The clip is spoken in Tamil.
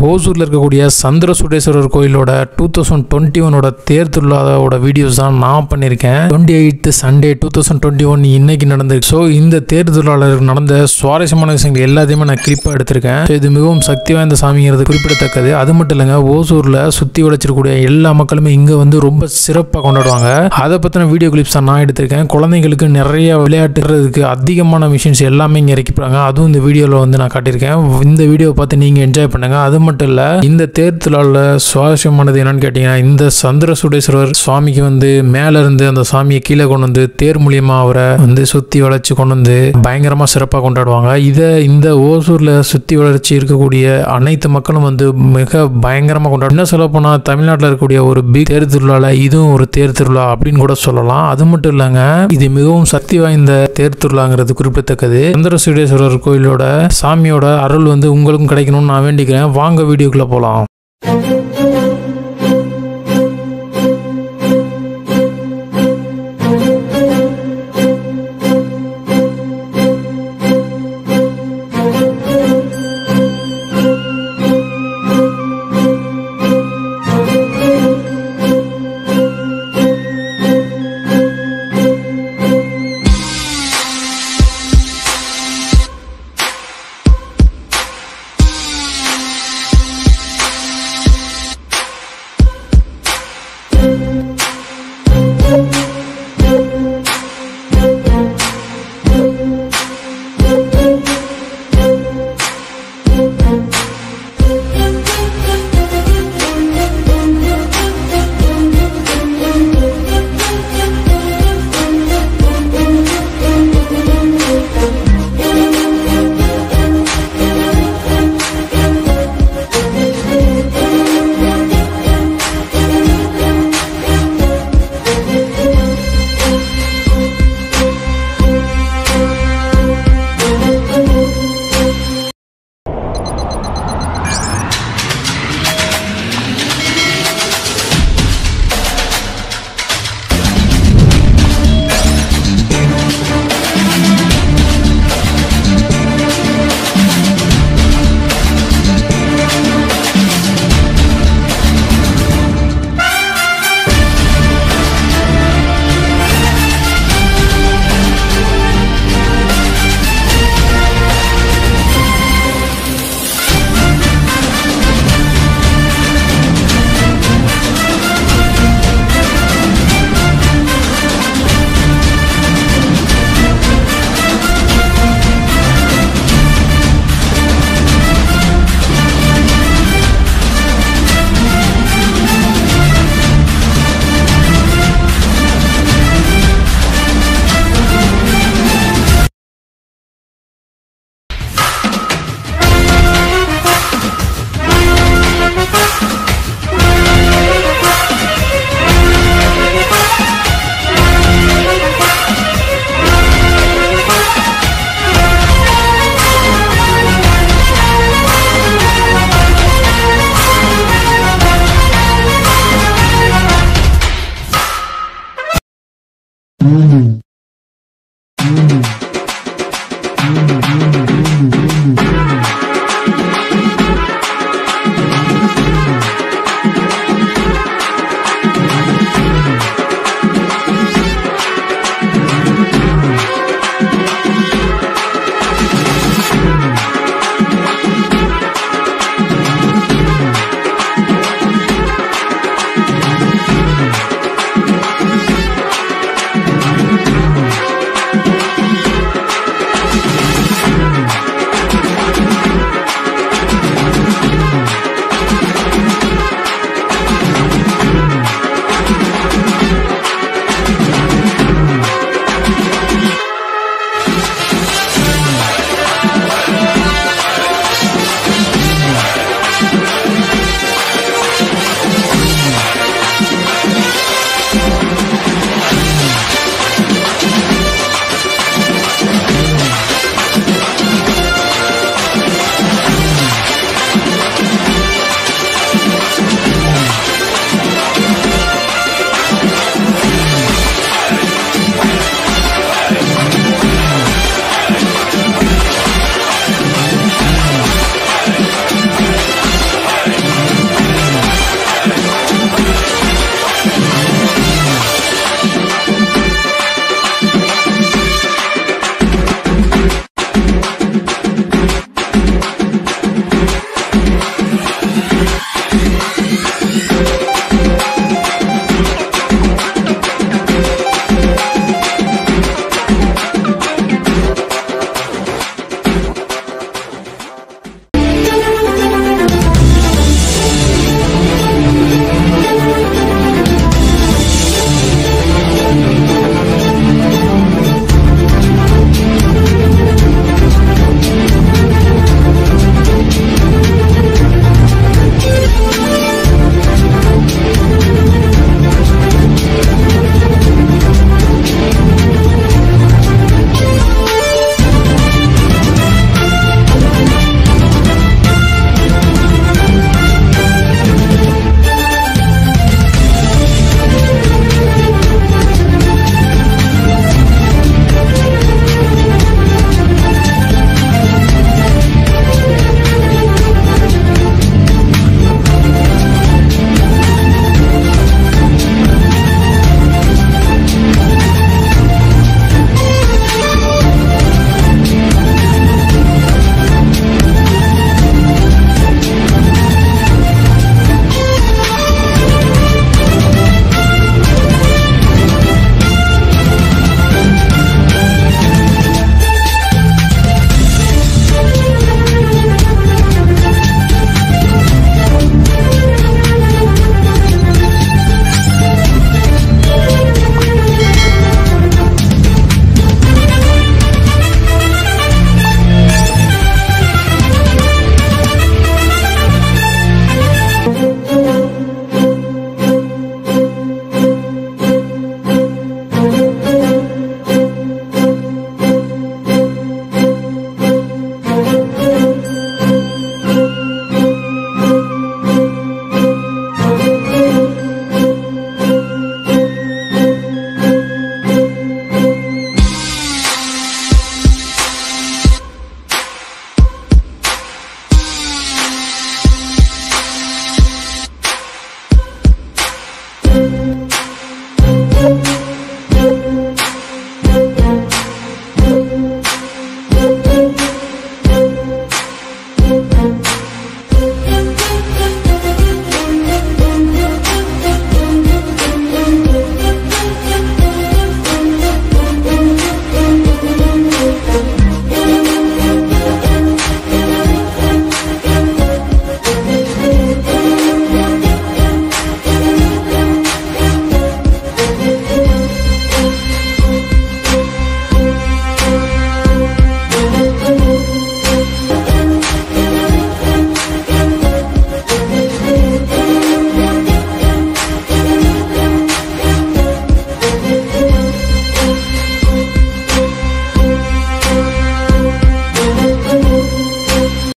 ஹோசூர்ல இருக்கக்கூடிய சந்திரசுடேஸ்வரர் கோயிலோட 2021 தேர் திருவிழாவோட வீடியோஸ் தான் நான் பண்ணியிருக்கேன். 28th சண்டே 2021 இன்னைக்கு நடந்திருக்கு. ஸோ இந்த தேர் திருவிழாவில் நடந்த சுவாரஸ்யமான விஷயங்கள் எல்லாத்தையுமே நான் கிளிப்பாக எடுத்திருக்கேன். இது மிகவும் சக்தி வாய்ந்த சாமிங்கிறது குறிப்பிடத்தக்கது. அது மட்டும் இல்லைங்க, ஹோசூர்ல சுற்றி வளைச்சிருக்கக்கூடிய எல்லா மக்களுமே இங்கே வந்து ரொம்ப சிறப்பாக கொண்டாடுவாங்க. அதை பற்றின வீடியோ கிளிப்ஸ் தான் நான் எடுத்திருக்கேன். குழந்தைங்களுக்கு நிறைய விளையாட்டுறதுக்கு அதிகமான மிஷின்ஸ் எல்லாமே இங்கே இறக்கிப்பாங்க. அதுவும் இந்த வீடியோவில் வந்து நான் காட்டியிருக்கேன். இந்த வீடியோவை பார்த்து நீங்கள் என்ஜாய் பண்ணுங்க. அது மட்டும் இல்லை, இந்த தேர் திருவிழாவில் சுவாரஸ்யமானது என்னன்னு கேட்டீங்கன்னா, இந்த சந்திரசுடேஸ்வரர் சுவாமிக்கு வந்து மேல இருந்து அந்த சாமியை கீழே கொண்டு வந்து தேர் மூலியமா அவரை வந்து சுத்தி வளைச்சு கொண்டு வந்து பயங்கரமா சிறப்பாக கொண்டாடுவாங்க. இதை இந்த ஓசூர்ல சுத்தி வளைச்சு இருக்கக்கூடிய அனைத்து மக்களும் வந்து மிக பயங்கரமா கொண்டாடும். என்ன சொல்ல போனா, தமிழ்நாட்டில் இருக்கக்கூடிய ஒரு பிக் தேர் திருவிழால இதுவும் ஒரு தேர் திருவிழா அப்படின்னு கூட சொல்லலாம். அது மட்டும் இல்லைங்க, இது மிகவும் சக்தி வாய்ந்த தேர் திருவிழாங்கிறது குறிப்பிடத்தக்கது. சந்திரசுடேஸ்வரர் கோயிலோட சாமியோட அருள் வந்து உங்களுக்கும் கிடைக்கணும்னு நான் வேண்டிக்கிறேன். வாங்க வீடியோக்குள்ள போலாம்.